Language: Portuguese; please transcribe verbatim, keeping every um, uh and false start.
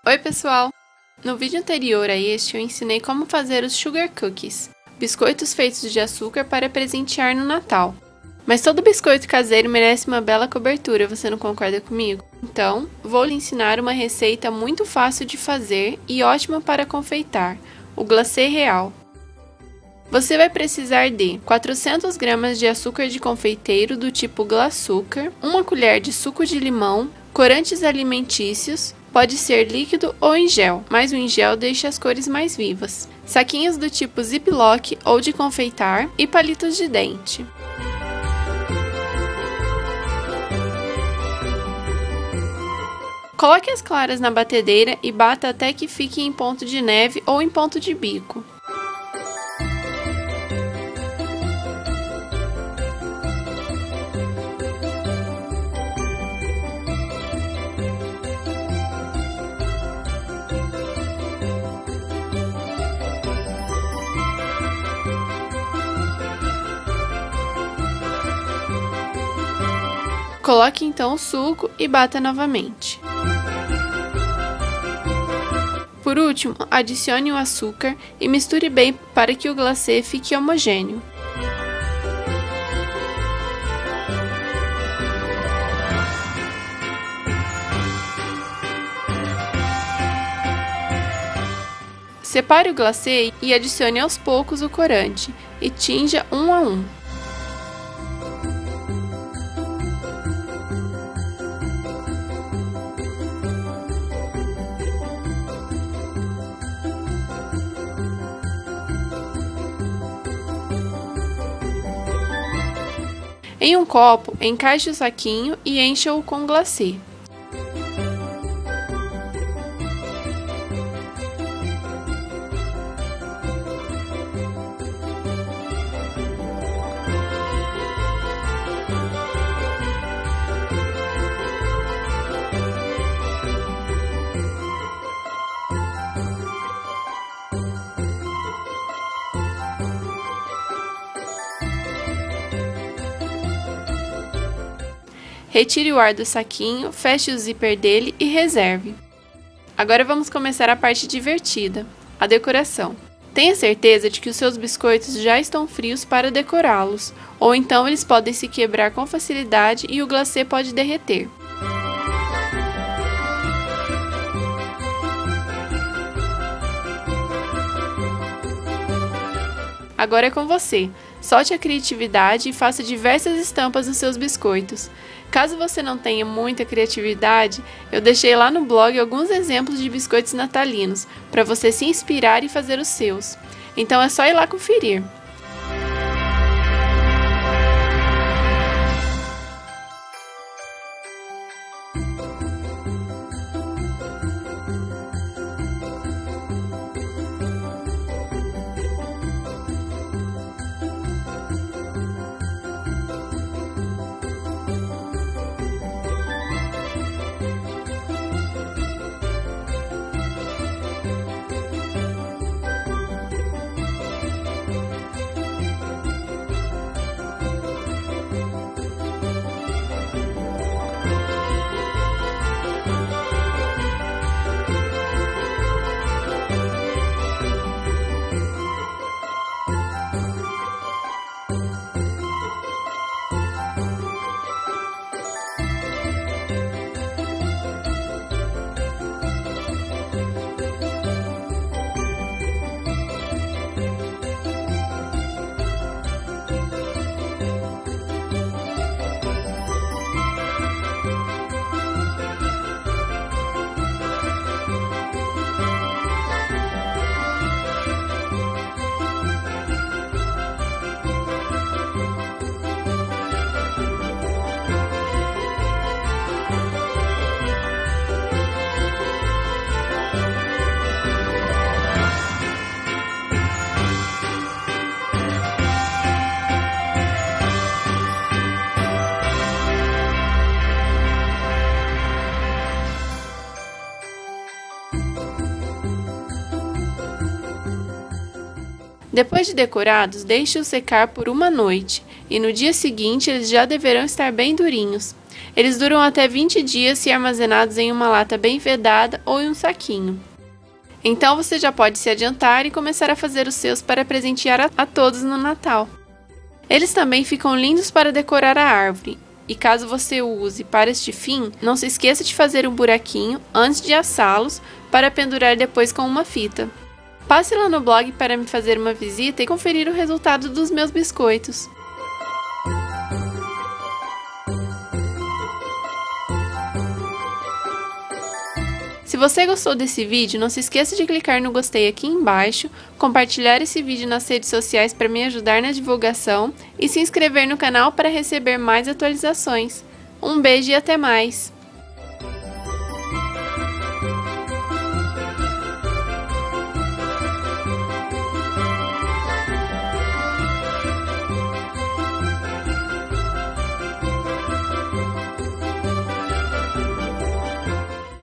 Oi pessoal! No vídeo anterior a este eu ensinei como fazer os Sugar Cookies, biscoitos feitos de açúcar para presentear no Natal. Mas todo biscoito caseiro merece uma bela cobertura, você não concorda comigo? Então, vou lhe ensinar uma receita muito fácil de fazer e ótima para confeitar, o glacê real. Você vai precisar de quatrocentas gramas de açúcar de confeiteiro do tipo glaçúcar, uma colher de suco de limão, corantes alimentícios, pode ser líquido ou em gel, mas o em gel deixa as cores mais vivas, saquinhos do tipo Ziploc ou de confeitar e palitos de dente. Coloque as claras na batedeira e bata até que fique em ponto de neve ou em ponto de bico. Coloque então o suco e bata novamente. Por último, adicione o açúcar e misture bem para que o glacê fique homogêneo. Separe o glacê e adicione aos poucos o corante e tinja um a um. Em um copo, encaixe o saquinho e encha-o com glacê. Retire o ar do saquinho, feche o zíper dele e reserve. Agora vamos começar a parte divertida, a decoração. Tenha certeza de que os seus biscoitos já estão frios para decorá-los, ou então eles podem se quebrar com facilidade e o glacê pode derreter. Agora é com você. Solte a criatividade e faça diversas estampas nos seus biscoitos. Caso você não tenha muita criatividade, eu deixei lá no blog alguns exemplos de biscoitos natalinos, para você se inspirar e fazer os seus. Então é só ir lá conferir. Depois de decorados, deixe-os secar por uma noite e no dia seguinte eles já deverão estar bem durinhos. Eles duram até vinte dias se armazenados em uma lata bem vedada ou em um saquinho. Então você já pode se adiantar e começar a fazer os seus para presentear a, a todos no Natal. Eles também ficam lindos para decorar a árvore, e caso você o use para este fim, não se esqueça de fazer um buraquinho antes de assá-los para pendurar depois com uma fita. Passe lá no blog para me fazer uma visita e conferir o resultado dos meus biscoitos. Se você gostou desse vídeo, não se esqueça de clicar no gostei aqui embaixo, compartilhar esse vídeo nas redes sociais para me ajudar na divulgação e se inscrever no canal para receber mais atualizações. Um beijo e até mais!